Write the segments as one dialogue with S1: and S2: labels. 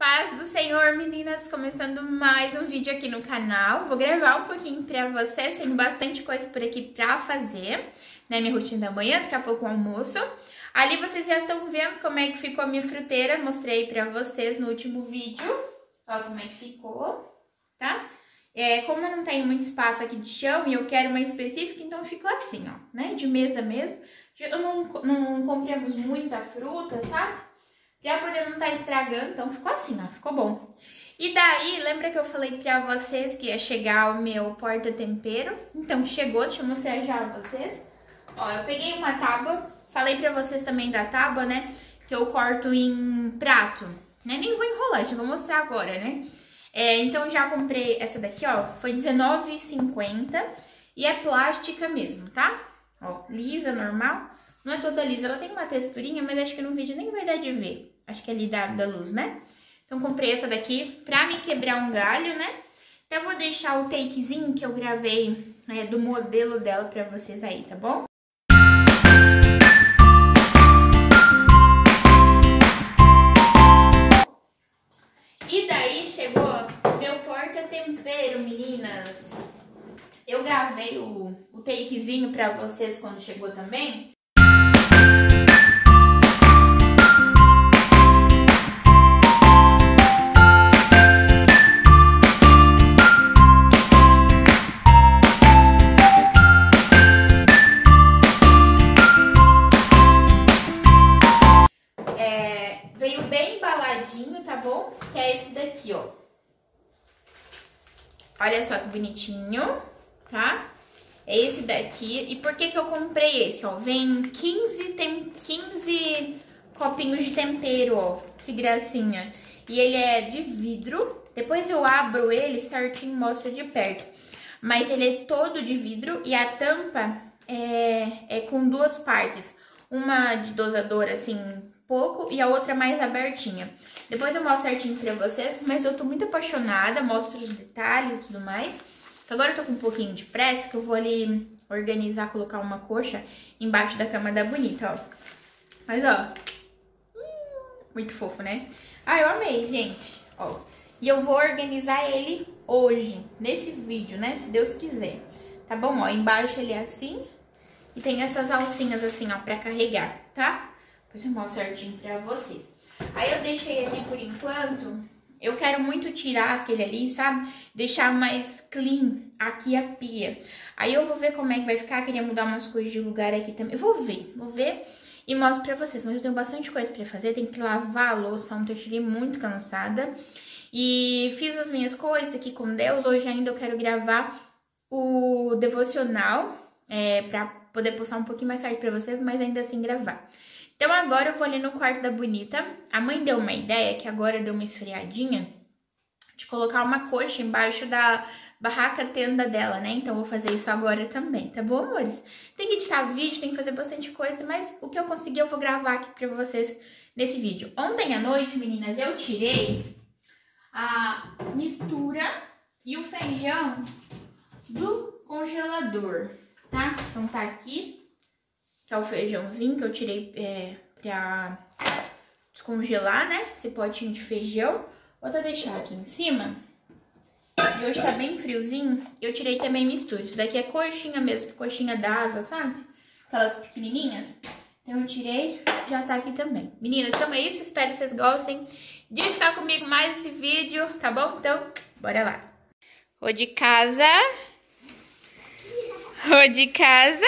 S1: Paz do Senhor, meninas, começando mais um vídeo aqui no canal. Vou gravar um pouquinho pra vocês, tem bastante coisa por aqui pra fazer, né? Minha rotina da manhã, daqui a pouco o almoço. Ali vocês já estão vendo como é que ficou a minha fruteira, mostrei pra vocês no último vídeo. Ó como é que ficou, tá? Como eu não tenho muito espaço aqui de chão e eu quero uma específica, então ficou assim, ó, né? De mesa mesmo. Eu não compramos muita fruta, sabe? Pra poder não estar estragando, então ficou assim, ó, ficou bom. E daí, lembra que eu falei pra vocês que ia chegar o meu porta-tempero? Então chegou, deixa eu mostrar já a vocês. Ó, eu peguei uma tábua, falei pra vocês também da tábua, né? Que eu corto em prato, né? Nem vou enrolar, já vou mostrar agora, né? Então já comprei essa daqui, ó, foi R$19,50 e é plástica mesmo, tá? Ó, lisa, normal. Não é toda lisa, ela tem uma texturinha, mas acho que no vídeo nem vai dar de ver. Acho que é ali da luz, né? Então comprei essa daqui pra me quebrar um galho, né? Então eu vou deixar o takezinho que eu gravei do modelo dela pra vocês aí, tá bom? E daí chegou meu porta-tempero, meninas. Eu gravei o takezinho pra vocês quando chegou também. Veio bem embaladinho, tá bom? Que é esse daqui, ó. Olha só que bonitinho, tá? É esse daqui. E por que que eu comprei esse, ó? Vem 15 copinhos de tempero, ó. Que gracinha. E ele é de vidro. Depois eu abro ele certinho e mostro de perto. Mas ele é todo de vidro e a tampa é com duas partes. Uma de dosador, assim, pouco, e a outra mais abertinha. Depois eu mostro certinho pra vocês, mas eu tô muito apaixonada, mostro os detalhes e tudo mais. Agora eu tô com um pouquinho de pressa, que eu vou ali organizar, colocar uma coxa embaixo da cama da Bonita, ó. Mas, ó, muito fofo, né? Ah, eu amei, gente, ó. E eu vou organizar ele hoje, nesse vídeo, né, se Deus quiser. Tá bom? Ó, embaixo ele é assim, e tem essas alcinhas assim, ó, pra carregar, tá? Depois eu mostro certinho pra vocês. Aí eu deixei aqui por enquanto. Eu quero muito tirar aquele ali, sabe? Deixar mais clean aqui a pia. Aí eu vou ver como é que vai ficar. Queria mudar umas coisas de lugar aqui também. Eu vou ver e mostro pra vocês. Mas eu tenho bastante coisa pra fazer. Tem que lavar a louça. Ontem eu cheguei muito cansada. E fiz as minhas coisas aqui com Deus. Hoje ainda eu quero gravar o devocional. Pra poder postar um pouquinho mais tarde pra vocês, mas ainda assim gravar. Então agora eu vou ali no quarto da Bonita. A mãe deu uma ideia, que agora deu uma esfriadinha, de colocar uma coxa embaixo da barraca tenda dela, né? Então eu vou fazer isso agora também, tá bom, amores? Tem que editar vídeo, tem que fazer bastante coisa, mas o que eu conseguir eu vou gravar aqui pra vocês nesse vídeo. Ontem à noite, meninas, eu tirei a mistura e o feijão do congelador, tá? Então tá aqui. Que é o feijãozinho que eu tirei pra descongelar, né? Esse potinho de feijão. Vou até deixar aqui em cima. E hoje tá bem friozinho. Eu tirei também mistura. Isso daqui é coxinha mesmo, coxinha da asa, sabe? Aquelas pequenininhas. Então eu tirei, já tá aqui também. Meninas, então é isso. Espero que vocês gostem de ficar comigo mais esse vídeo, tá bom? Então, bora lá. Ô de casa. Ô de casa.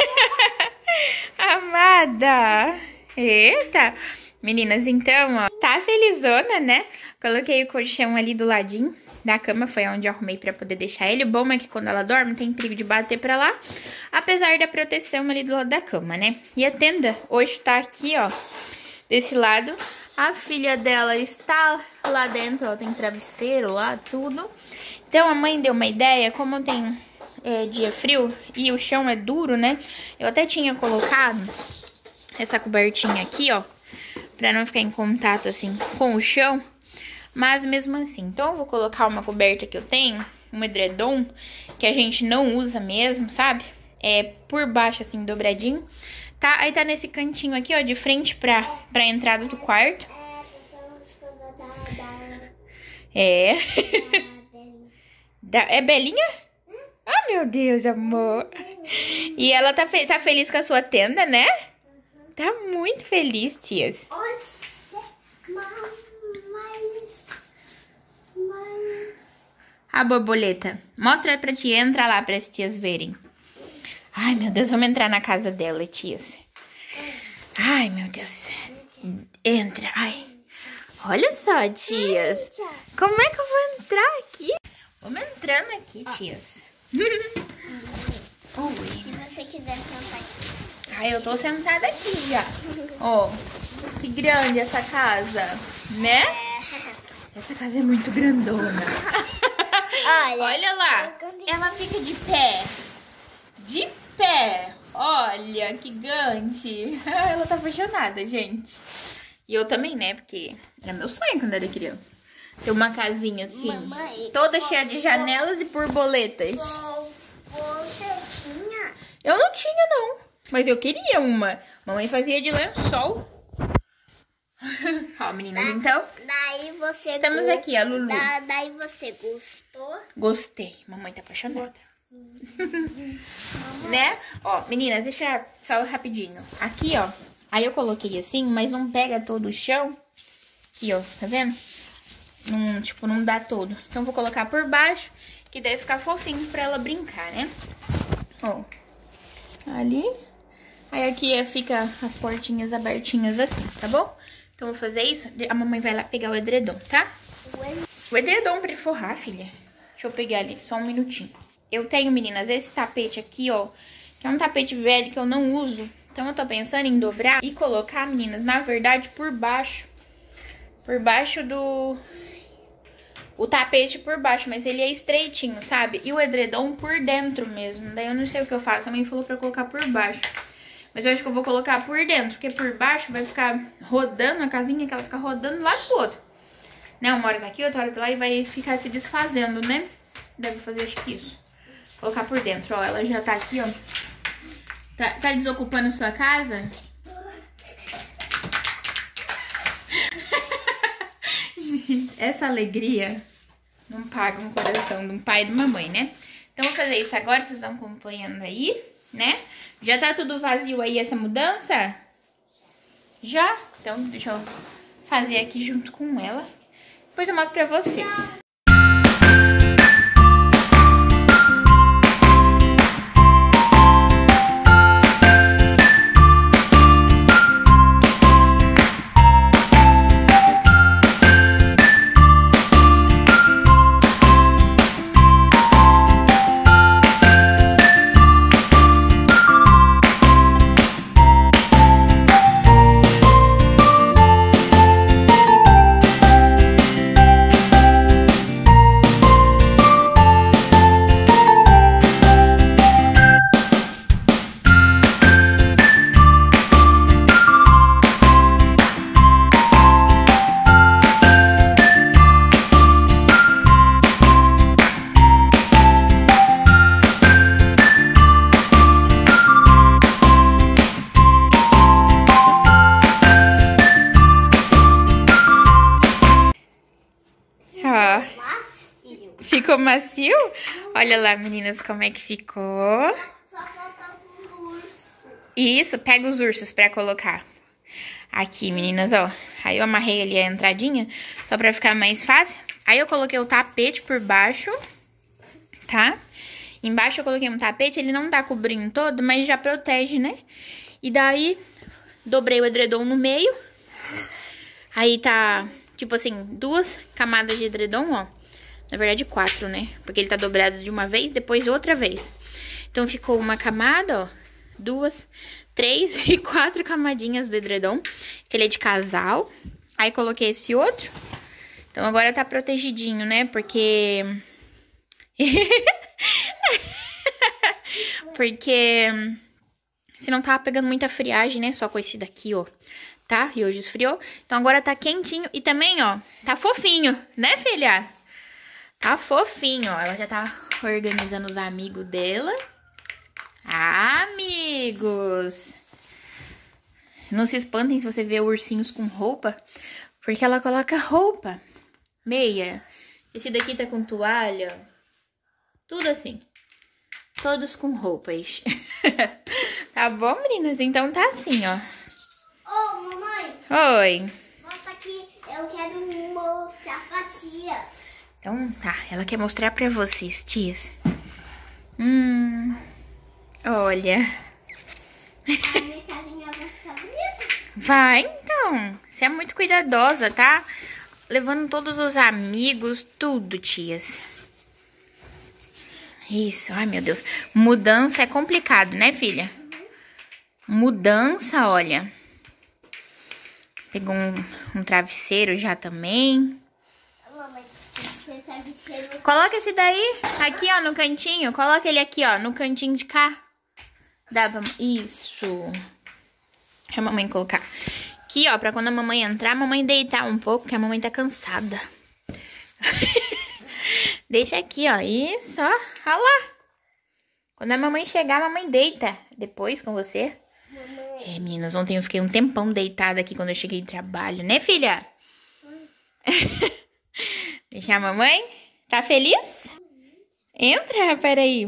S1: Amada! Eita! Meninas, então, ó, tá felizona, né? Coloquei o colchão ali do ladinho da cama, foi onde eu arrumei pra poder deixar ele. O bom é que quando ela dorme, tem perigo de bater pra lá, apesar da proteção ali do lado da cama, né? E a tenda hoje tá aqui, ó, desse lado. A filha dela está lá dentro, ó, tem travesseiro lá, tudo. Então, a mãe deu uma ideia, como tem... dia frio e o chão é duro, né? Eu até tinha colocado essa cobertinha aqui, ó, pra não ficar em contato, assim, com o chão. Mas mesmo assim, então eu vou colocar uma coberta que eu tenho, um edredom, que a gente não usa mesmo, sabe? Por baixo, assim, dobradinho, tá? Aí tá nesse cantinho aqui, ó, de frente pra entrada do quarto. É. É Belinha? Ah, meu Deus, amor. E ela tá feliz com a sua tenda, né? Tá muito feliz, tias. A borboleta. Mostra pra tia, entra lá para as tias verem. Ai, meu Deus, vamos entrar na casa dela, tias. Ai, meu Deus. Entra, ai. Olha só, tias. Como é que eu vou entrar aqui? Vamos entrando aqui, tias.
S2: Se você quiser sentar aqui.
S1: Ai, eu tô sentada aqui já. Ó, que grande essa casa, né? Essa casa é muito grandona. Olha lá, ela fica de pé. De pé. Olha, que gigante. Ela tá apaixonada, gente. E eu também, né? Porque era meu sonho quando era criança. Ter uma casinha assim,
S2: Mamãe,
S1: toda cheia de janelas e borboletas.
S2: Você tinha?
S1: Eu não tinha, não. Mas eu queria uma. Mamãe fazia de lençol. Ó, meninas, então.
S2: Daí você
S1: Estamos aqui, a Lulu.
S2: Daí você gostou?
S1: Gostei. Mamãe tá apaixonada. Né? Ó, meninas, deixa só rapidinho. Aqui, ó. Aí eu coloquei assim, mas não pega todo o chão. Aqui, ó. Tá vendo? Não, tipo, não dá todo. Então, eu vou colocar por baixo, que deve ficar fofinho pra ela brincar, né? Ó. Ali. Aí aqui fica as portinhas abertinhas assim, tá bom? Então, eu vou fazer isso. A mamãe vai lá pegar o edredom, tá? O edredom pra forrar, filha. Deixa eu pegar ali, só um minutinho. Eu tenho, meninas, esse tapete aqui, ó. Que é um tapete velho que eu não uso. Então, eu tô pensando em dobrar e colocar, meninas, na verdade, por baixo. Por baixo do... O tapete por baixo, mas ele é estreitinho, sabe? E o edredom por dentro mesmo. Daí eu não sei o que eu faço. A mãe falou pra eu colocar por baixo. Mas eu acho que eu vou colocar por dentro, porque por baixo vai ficar rodando a casinha, que ela fica rodando lá pro outro. Né? Uma hora tá aqui, outra hora tá lá e vai ficar se desfazendo, né? Deve fazer, acho que isso. Colocar por dentro, ó. Ela já tá aqui, ó. Tá desocupando sua casa? Gente, essa alegria não paga um coração de um pai e de uma mãe, né? Então, eu vou fazer isso agora, vocês estão acompanhando aí, né? Já tá tudo vazio aí, essa mudança? Já? Então, deixa eu fazer aqui junto com ela. Depois eu mostro pra vocês. Ficou macio? Olha lá, meninas, como é que ficou.
S2: Só falta um urso.
S1: Isso, pega os ursos pra colocar. Aqui, meninas, ó. Aí eu amarrei ali a entradinha, só pra ficar mais fácil. Aí eu coloquei o tapete por baixo, tá? Embaixo eu coloquei um tapete, ele não tá cobrindo todo, mas já protege, né? E daí, dobrei o edredom no meio. Aí tá, tipo assim, 2 camadas de edredom, ó. Na verdade, 4, né? Porque ele tá dobrado de uma vez, depois outra vez. Então, ficou uma camada, ó. 2, 3 e 4 camadinhas do edredom. Que ele é de casal. Aí, coloquei esse outro. Então, agora tá protegidinho, né? Porque... Porque... Se não tava pegando muita friagem, né? Só com esse daqui, ó. Tá? E hoje esfriou. Então, agora tá quentinho. E também, ó, tá fofinho. Né, filha? Tá fofinho, ó. Ela já tá organizando os amigos dela. Ah, amigos! Não se espantem se você vê ursinhos com roupa, porque ela coloca roupa. meia. Esse daqui tá com toalha. Tudo assim. Todos com roupas. Tá bom, meninas? Então tá assim, ó.
S2: Ô, mamãe.
S1: Oi.
S2: Volta aqui. Eu quero mostrar pra tia.
S1: Então tá, ela quer mostrar pra vocês, tias. Olha.
S2: A minha casinha vai ficar bonita.
S1: Vai, então. Você é muito cuidadosa, tá? Levando todos os amigos, tudo, tias. Isso, ai meu Deus. Mudança é complicado, né, filha? Mudança, olha. Pegou um travesseiro já também.
S2: Mamãe, esse travesseiro.
S1: Coloca esse daí, aqui, ó, no cantinho. Coloca ele aqui, ó, no cantinho de cá. Dá pra... Isso. Deixa a mamãe colocar. Aqui, ó, pra quando a mamãe entrar, a mamãe deitar um pouco, porque a mamãe tá cansada. Deixa aqui, ó. Isso, ó. Olha lá. Quando a mamãe chegar, a mamãe deita. Depois com você.
S2: Mamãe.
S1: É, meninas, ontem eu fiquei um tempão deitada aqui quando eu cheguei do trabalho, né, filha? Deixa a mamãe. Tá feliz? Entra, peraí.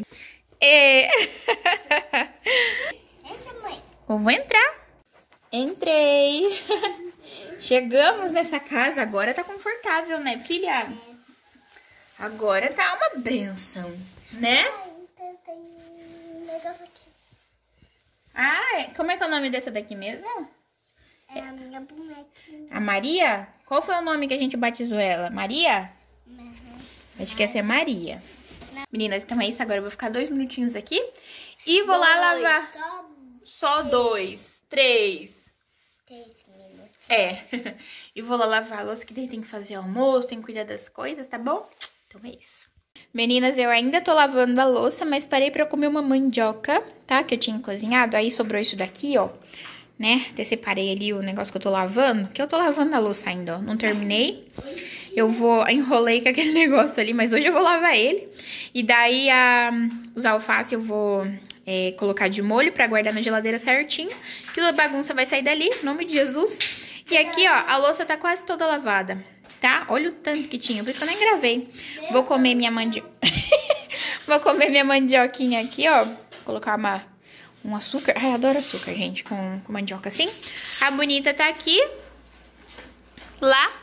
S2: Entra, mãe.
S1: Eu vou entrar. Entrei. Chegamos nessa casa. Agora tá confortável, né, filha? Agora tá uma benção, né?
S2: Tem um negócio aqui.
S1: Ah, como é que é o nome dessa daqui mesmo?
S2: É a minha bonequinha.
S1: A Maria? Qual foi o nome que a gente batizou ela? Maria?
S2: Uhum.
S1: Acho que essa é Maria. Meninas, então é isso. Agora eu vou ficar 2 minutinhos aqui. E vou lá lavar. Só 2, 3.
S2: 3 minutos.
S1: É. E vou lá lavar a louça, que daí tem que fazer almoço, tem que cuidar das coisas, tá bom? Então é isso. Meninas, eu ainda tô lavando a louça, mas parei pra comer uma mandioca, tá? Que eu tinha cozinhado. Aí sobrou isso daqui, ó. Né? Até separei ali o negócio que eu tô lavando. Que eu tô lavando a louça ainda, ó. Não terminei. Eu enrolei com aquele negócio ali, mas hoje eu vou lavar ele. E daí, os alface eu vou colocar de molho pra guardar na geladeira certinho. Que a bagunça vai sair dali, em nome de Jesus. E aqui, ó, a louça tá quase toda lavada, tá? Olha o tanto que tinha, por isso que eu nem gravei. Vou comer minha Vou comer minha mandioquinha aqui, ó. Vou colocar um açúcar. Ai, eu adoro açúcar, gente, com mandioca assim. A bonita tá aqui. Lá.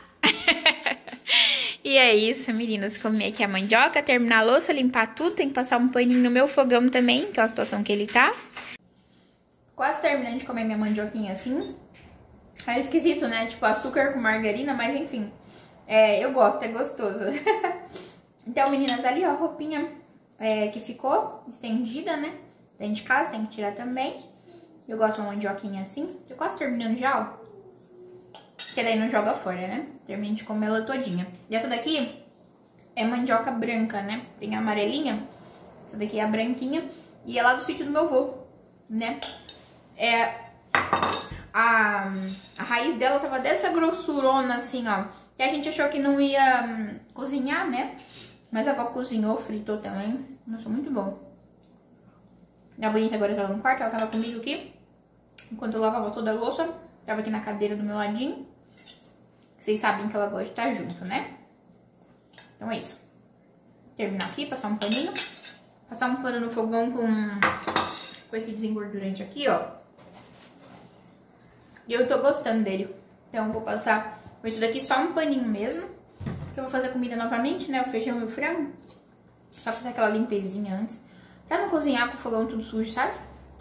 S1: E é isso, meninas. Comer aqui a mandioca, terminar a louça, limpar tudo. Tem que passar um paninho no meu fogão também, que é a situação que ele tá. Quase terminando de comer minha mandioquinha assim. É esquisito, né? Tipo, açúcar com margarina, mas enfim. Eu gosto, é gostoso. Então, meninas, ali, ó, a roupinha que ficou estendida, né? Dentro de casa, tem que tirar também. Eu gosto de uma mandioquinha assim. Tô quase terminando já, ó. Porque daí não joga fora, né? Termino de comer ela todinha. E essa daqui é mandioca branca, né? Tem a amarelinha. Essa daqui é a branquinha. E é lá do sítio do meu avô, né? A raiz dela tava dessa grossurona assim, ó. E a gente achou que não ia cozinhar, né? Mas a avó cozinhou, fritou também. Nossa, muito bom. A bonita agora tá no quarto, ela tava comigo aqui. Enquanto eu lavava toda a louça, tava aqui na cadeira do meu ladinho. Vocês sabem que ela gosta de estar junto, né? Então é isso. Terminar aqui, passar um paninho. Passar um pano no fogão com esse desengordurante aqui, ó. E eu tô gostando dele. Então eu vou passar com isso daqui só um paninho mesmo. Que eu vou fazer comida novamente, né? O feijão e o frango. Só pra dar aquela limpezinha antes. Pra não cozinhar com o fogão tudo sujo, sabe?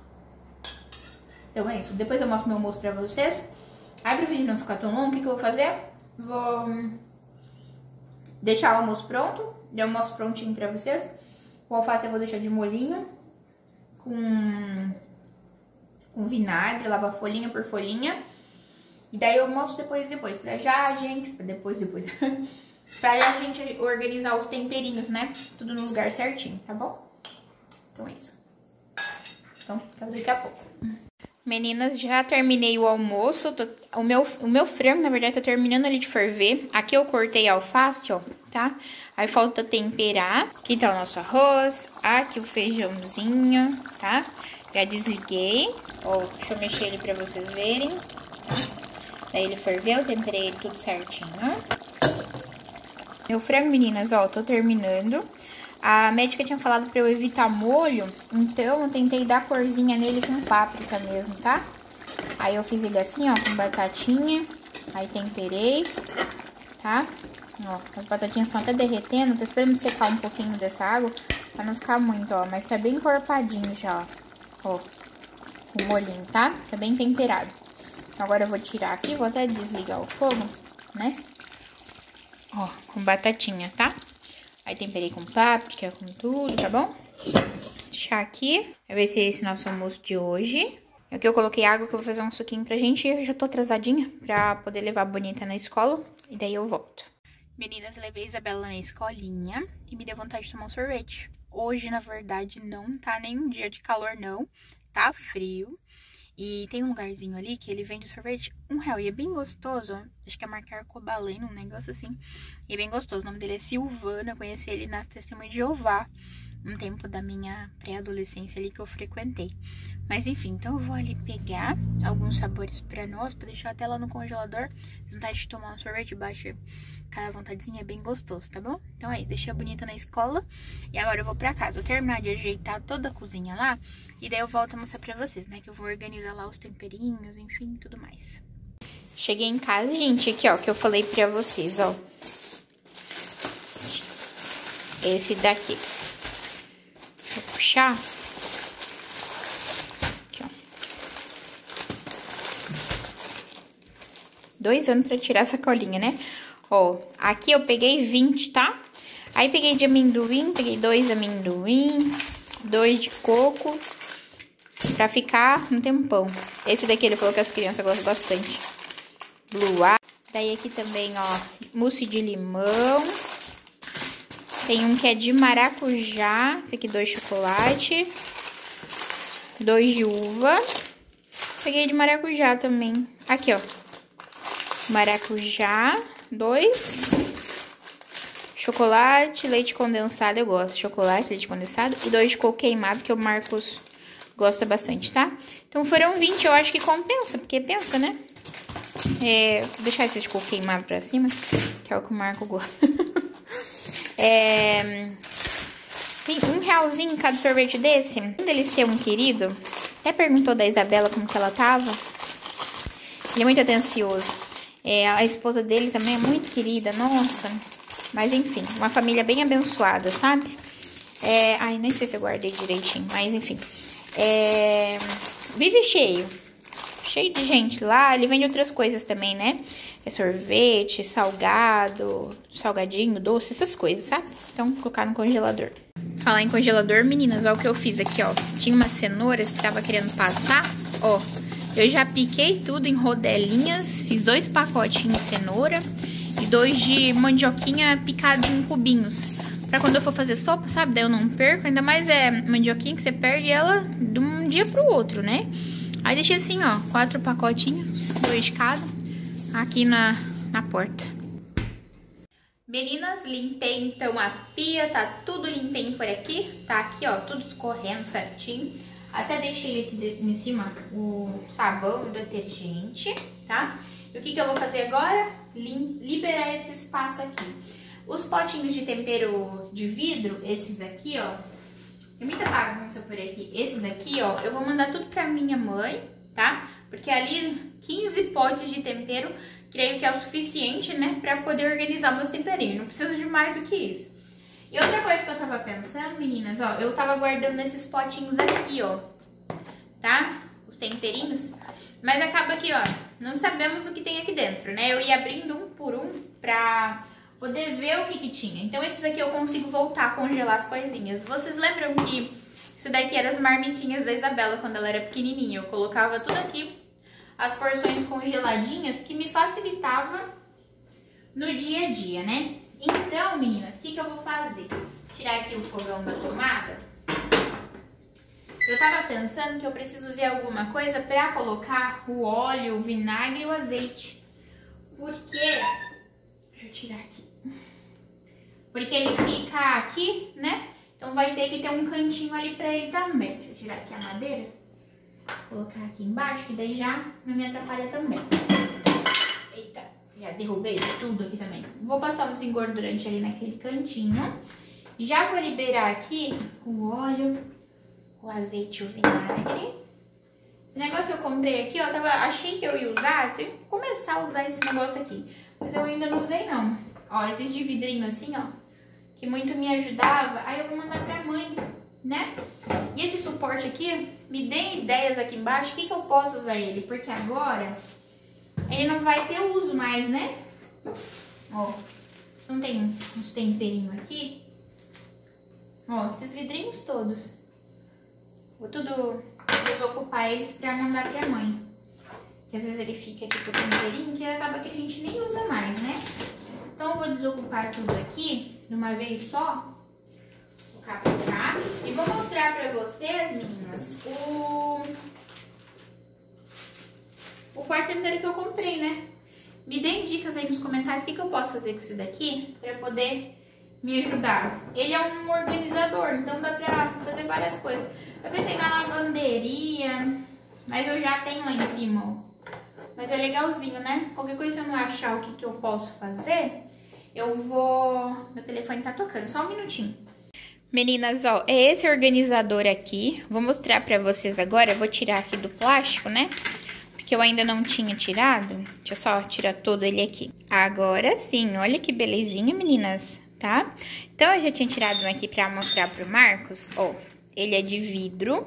S1: Então é isso. Depois eu mostro meu almoço pra vocês. Aí pro vídeo não ficar tão longo, o que eu vou fazer? Vou deixar o almoço pronto. Já o almoço prontinho pra vocês. O alface eu vou deixar de molhinho. Com vinagre, lavar folhinha por folhinha. E daí eu mostro depois. Pra já a gente... Depois. Pra já a gente organizar os temperinhos, né? Tudo no lugar certinho, tá bom? Então é isso. Então, até daqui a pouco. Meninas, já terminei o almoço. O meu frango, na verdade, tá terminando ali de ferver. Aqui eu cortei a alface, ó, tá? Aí falta temperar. Aqui tá o nosso arroz. Aqui o feijãozinho, tá? Já desliguei. Ó, deixa eu mexer ele pra vocês verem. Tá? Daí ele ferveu, temperei ele tudo certinho. Meu frango, meninas, ó, tô terminando. A médica tinha falado pra eu evitar molho, então eu tentei dar corzinha nele com páprica mesmo, tá? Aí eu fiz ele assim, ó, com batatinha, aí temperei, tá? Ó, as batatinhas estão até derretendo, tô esperando secar um pouquinho dessa água, pra não ficar muito, ó, mas tá bem encorpadinho já, ó, o molhinho, tá? Tá bem temperado. Então agora eu vou tirar aqui, vou até desligar o fogo, né? Ó, com batatinha, tá? Aí temperei com páprica, com tudo, tá bom? Deixar aqui. Vai ver se é esse nosso almoço de hoje. Aqui eu coloquei água que eu vou fazer um suquinho pra gente. Eu já tô atrasadinha pra poder levar a Bonita na escola. E daí eu volto. Meninas, levei a Isabela na escolinha e me deu vontade de tomar um sorvete. Hoje, na verdade, não tá nenhum dia de calor, não. Tá frio. E tem um lugarzinho ali que ele vende sorvete R$1. E é bem gostoso, ó. Acho que é a marca Arcobaleno, um negócio assim. E é bem gostoso. O nome dele é Silvana. Eu conheci ele na Testemunha de Jeová. Um tempo da minha pré-adolescência ali que eu frequentei. Mas enfim, então eu vou ali pegar alguns sabores pra nós, pra deixar até lá no congelador. Se vontade de tomar um sorvete, baixa cada vontadezinha, é bem gostoso, tá bom? Então aí, deixei a Bonita na escola. E agora eu vou pra casa. Vou terminar de ajeitar toda a cozinha lá. E daí eu volto a mostrar pra vocês, né? Que eu vou organizar lá os temperinhos, enfim, tudo mais. Cheguei em casa, gente, aqui, ó, que eu falei pra vocês, ó. Esse daqui. Vou puxar. Aqui, ó. 2 anos pra tirar essa colinha, né? Ó, aqui eu peguei 20, tá? Aí peguei de amendoim, peguei 2 amendoim, 2 de coco, pra ficar um tempão. Esse daqui ele falou que as crianças gostam bastante. Blue. Daí aqui também, ó, mousse de limão. Tem um que é de maracujá. Esse aqui 2 de chocolate. 2 de uva. Peguei de maracujá também. Aqui, ó. Maracujá. 2. Chocolate, leite condensado. Eu gosto de chocolate, leite condensado. E 2 de coco queimado, que o Marcos gosta bastante, tá? Então foram 20. Eu acho que compensa. Porque pensa, né? Vou deixar esse de coco queimado pra cima. Que é o que o Marco gosta. Tem R$1 cada sorvete desse. Além dele ser um querido, até perguntou da Isabela como que ela tava. Ele é muito atencioso. A esposa dele também é muito querida, nossa. Mas enfim, uma família bem abençoada, sabe? Ai, nem sei se eu guardei direitinho, mas enfim. Vive cheio de gente lá. Ele vende outras coisas também, né? Sorvete, salgado, salgadinho, doce, essas coisas, sabe? Então, vou colocar no congelador. Falar em congelador, meninas, ó o que eu fiz aqui, ó. Tinha umas cenouras que tava querendo passar, ó. Eu já piquei tudo em rodelinhas, fiz 2 pacotinhos de cenoura e 2 de mandioquinha picada em cubinhos. Pra quando eu for fazer sopa, sabe? Daí eu não perco, ainda mais mandioquinha que você perde ela de um dia pro outro, né? Aí deixei assim, ó, 4 pacotinhos, 2 de cada, aqui na porta. Meninas, limpei então a pia, tá tudo limpinho por aqui, tá aqui, ó, tudo escorrendo certinho. Até deixei aqui em cima o sabão, o detergente, tá? E o que eu vou fazer agora? Liberar esse espaço aqui. Os potinhos de tempero de vidro, esses aqui, ó, tem muita bagunça por aqui. Esses aqui, ó, eu vou mandar tudo pra minha mãe, tá? Porque ali 15 potes de tempero, creio que é o suficiente, né? Pra poder organizar meus temperinhos. Não precisa de mais do que isso. E outra coisa que eu tava pensando, meninas, ó, eu tava guardando nesses potinhos aqui, ó, tá? Os temperinhos. Mas acaba que, ó, não sabemos o que tem aqui dentro, né? Eu ia abrindo um por um pra poder ver o que tinha. Então, esses aqui eu consigo voltar a congelar as coisinhas. Vocês lembram que isso daqui eram as marmitinhas da Isabela quando ela era pequenininha? Eu colocava tudo aqui, as porções congeladinhas, que me facilitava no dia a dia, né? Então, meninas, o que eu vou fazer? Tirar aqui o fogão da tomada. Eu tava pensando que eu preciso ver alguma coisa pra colocar o óleo, o vinagre e o azeite. Porque... deixa eu tirar aqui. Porque ele fica aqui, né? Então vai ter que ter um cantinho ali pra ele também. Deixa eu tirar aqui a madeira. Colocar aqui embaixo, que daí já não me atrapalha também. Eita, Já derrubei tudo aqui também. Vou passar um desengordurante ali naquele cantinho. Já vou liberar aqui o óleo, o azeite e o vinagre. Esse negócio eu comprei aqui, ó, achei que eu ia usar, tinha que começar a usar esse negócio aqui. Mas eu ainda não usei não. Ó, esses de vidrinho assim, ó, que muito me ajudava. Aí eu vou mandar pra mãe, né? E esse suporte aqui, me dê ideias aqui embaixo, o que eu posso usar ele? Porque agora ele não vai ter uso mais, né? Ó, não tem uns temperinhos aqui. Ó, esses vidrinhos todos. Vou tudo desocupar eles pra mandar pra mãe. Que às vezes ele fica aqui com o temperinho, que acaba que a gente nem usa mais, né? Então eu vou desocupar tudo aqui de uma vez só. Vou capricar. E vou mostrar pra vocês, meninas, o quarto tempero que eu comprei, né? Me deem dicas aí nos comentários o que eu posso fazer com isso daqui pra poder me ajudar. Ele é um organizador, então dá pra fazer várias coisas. Eu pensei na lavanderia, mas eu já tenho lá em cima, ó. Mas é legalzinho, né? Qualquer coisa, se eu não achar o que eu posso fazer, eu vou... Meu telefone tá tocando, só um minutinho. Meninas, ó, é esse organizador aqui. Vou mostrar pra vocês agora. Eu vou tirar aqui do plástico, né? Porque eu ainda não tinha tirado. Deixa eu só tirar todo ele aqui. Agora sim, olha que belezinha, meninas, tá? Então, eu já tinha tirado um aqui pra mostrar pro Marcos. Ó, ele é de vidro,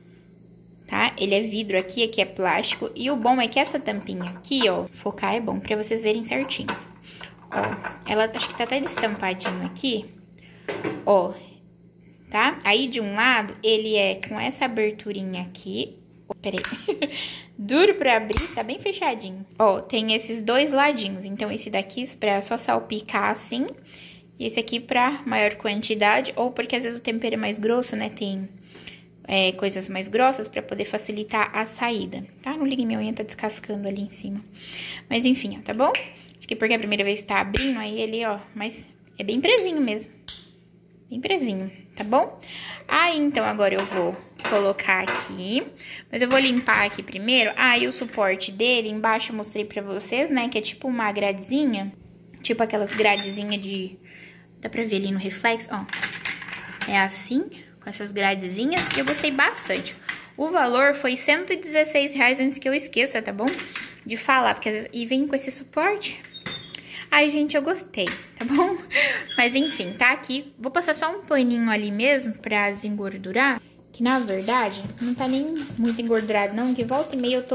S1: tá? Ele é vidro aqui, aqui é plástico. E o bom é que essa tampinha aqui, ó, focar é bom pra vocês verem certinho. Ó, ela acho que tá até destampadinho aqui. Ó, tá? Aí, de um lado, ele é com essa aberturinha aqui. Oh, peraí. Duro pra abrir, tá bem fechadinho. Ó, tem esses dois ladinhos. Então, esse daqui pra só salpicar assim. E esse aqui pra maior quantidade. Ou porque, às vezes, o tempero é mais grosso, né? Tem coisas mais grossas pra poder facilitar a saída, tá? Não ligue, minha unha tá descascando ali em cima. Mas, enfim, ó, tá bom? Acho que porque a primeira vez tá abrindo, aí ele, ó... Mas é bem presinho mesmo. Bem presinho, tá bom? Aí, então, agora eu vou colocar aqui. Mas eu vou limpar aqui primeiro. E o suporte dele, embaixo eu mostrei pra vocês, né? Que é tipo uma gradezinha. Tipo aquelas gradezinhas de... Dá pra ver ali no reflexo, ó. É assim, com essas gradezinhas. E eu gostei bastante. O valor foi R$116, antes que eu esqueça, tá bom? De falar, porque às vezes... E vem com esse suporte... Ai, gente, eu gostei, tá bom? Mas, enfim, tá aqui. Vou passar só um paninho ali mesmo pra desengordurar. Que, na verdade, não tá nem muito engordurado, não. Que volta e meia eu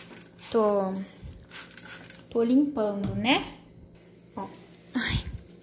S1: tô limpando, né? Ó. Ai.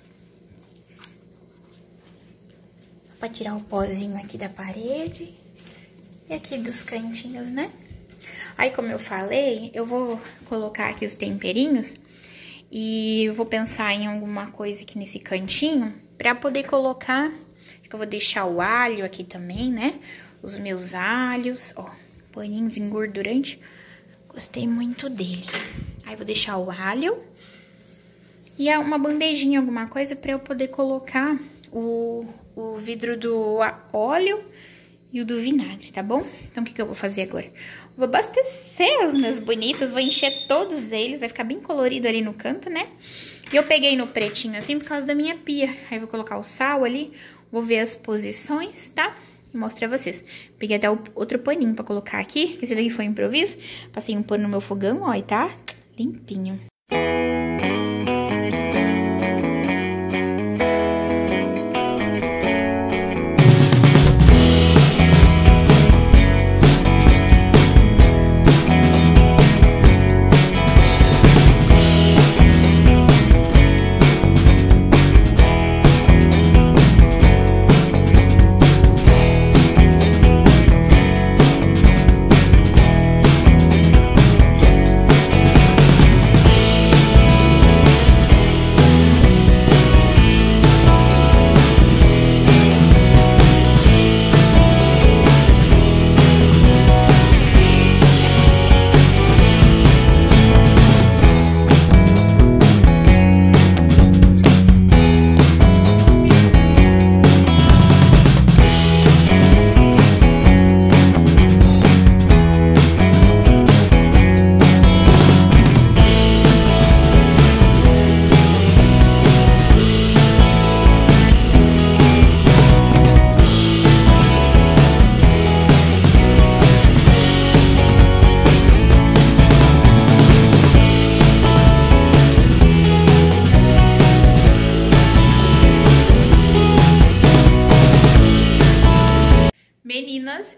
S1: Pra tirar o pozinho aqui da parede. E aqui dos cantinhos, né? Aí, como eu falei, eu vou colocar aqui os temperinhos... E eu vou pensar em alguma coisa aqui nesse cantinho pra poder colocar. Acho que eu vou deixar o alho aqui também, né? Os meus alhos, ó, paninho desengordurante. Gostei muito dele. Aí vou deixar o alho. E uma bandejinha, alguma coisa pra eu poder colocar o vidro do óleo e o do vinagre, tá bom? Então, o que eu vou fazer agora? Vou abastecer as minhas bonitas, vou encher todos eles, vai ficar bem colorido ali no canto, né? E eu peguei no pretinho assim por causa da minha pia. Aí vou colocar o sal ali, vou ver as posições, tá? E mostro pra vocês. Peguei até outro paninho pra colocar aqui, esse daqui foi um improviso. Passei um pano no meu fogão, ó, e tá limpinho.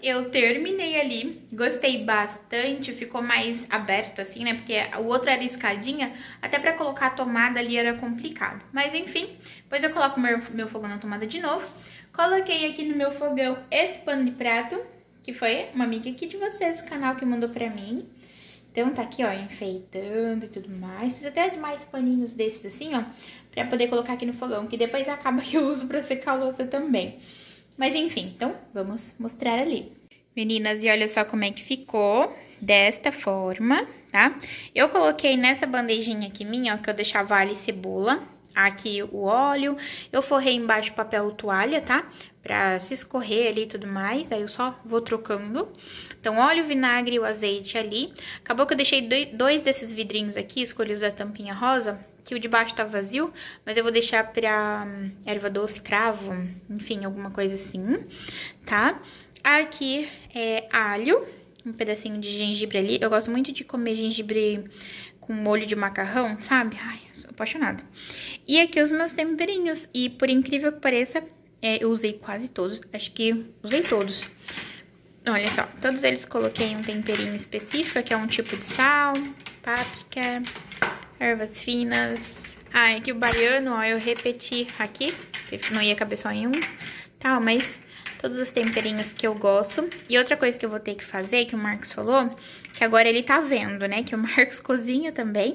S1: eu terminei ali, gostei bastante, ficou mais aberto assim, né? Porque o outro era escadinha, até pra colocar a tomada ali era complicado. Mas enfim, depois eu coloco meu fogão na tomada de novo. Coloquei aqui no meu fogão esse pano de prato, que foi uma amiga aqui de vocês, o canal que mandou pra mim. Então tá aqui, ó, enfeitando e tudo mais. Precisa até de mais paninhos desses assim, ó, pra poder colocar aqui no fogão, que depois acaba que eu uso pra secar a louça também. Mas enfim, então vamos mostrar ali. Meninas, e olha só como é que ficou, desta forma, tá? Eu coloquei nessa bandejinha aqui minha, ó, que eu deixava alho e cebola. Aqui o óleo, eu forrei embaixo papel toalha, tá? Pra se escorrer ali e tudo mais, aí eu só vou trocando. Então, óleo, vinagre e o azeite ali. Acabou que eu deixei dois desses vidrinhos aqui, escolhi os da tampinha rosa, que o de baixo tá vazio, mas eu vou deixar pra erva doce, cravo, enfim, alguma coisa assim, tá? Aqui é alho, um pedacinho de gengibre ali. Eu gosto muito de comer gengibre com molho de macarrão, sabe? Ai, eu sou apaixonada. E aqui os meus temperinhos. E por incrível que pareça, eu usei quase todos. Acho que usei todos. Olha só, todos eles coloquei um temperinho específico, que é um tipo de sal, páprica, ervas finas. Ah, aqui o baiano, ó, eu repeti aqui, porque não ia caber só em um, tá? Mas todos os temperinhos que eu gosto. E outra coisa que eu vou ter que fazer, que o Marcos falou, que agora ele tá vendo, né? Que o Marcos cozinha também.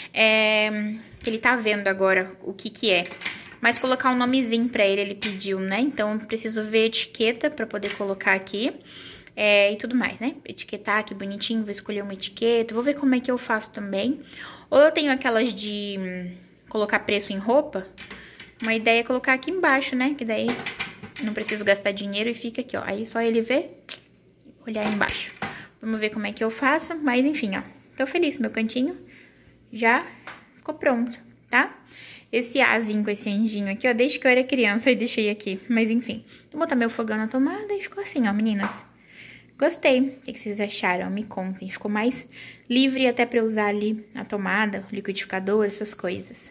S1: Ele tá vendo agora o que é. Mas colocar um nomezinho pra ele pediu, né? Então, eu preciso ver a etiqueta pra poder colocar aqui. E tudo mais, né? Etiquetar aqui bonitinho, vou escolher uma etiqueta. Vou ver como é que eu faço também. Ou eu tenho aquelas de colocar preço em roupa. Uma ideia é colocar aqui embaixo, né? Que daí não preciso gastar dinheiro e fica aqui, ó. Aí só ele ver, olhar aí embaixo. Vamos ver como é que eu faço. Mas enfim, ó. Tô feliz, meu cantinho já ficou pronto, tá? Esse azinho com esse anjinho aqui, ó, desde que eu era criança eu deixei aqui. Mas enfim, vou botar meu fogão na tomada e ficou assim, ó, meninas. Gostei. O que vocês acharam? Me contem. Ficou mais livre até pra usar ali a tomada, o liquidificador, essas coisas.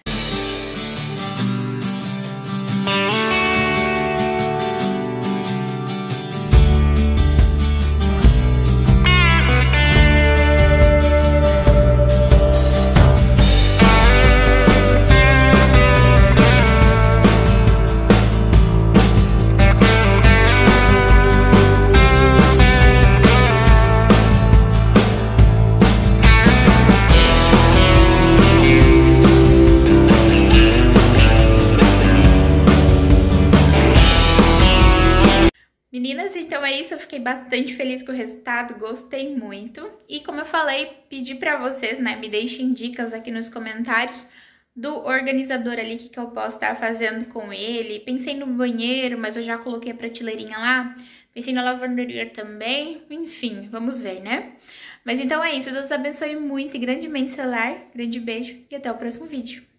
S1: Meninas, então é isso, eu fiquei bastante feliz com o resultado, gostei muito. E como eu falei, pedi pra vocês, né, me deixem dicas aqui nos comentários do organizador ali, o que eu posso estar fazendo com ele. Pensei no banheiro, mas eu já coloquei a prateleirinha lá. Pensei na lavanderia também, enfim, vamos ver, né? Mas então é isso, Deus abençoe muito e grandemente seu lar, grande beijo e até o próximo vídeo.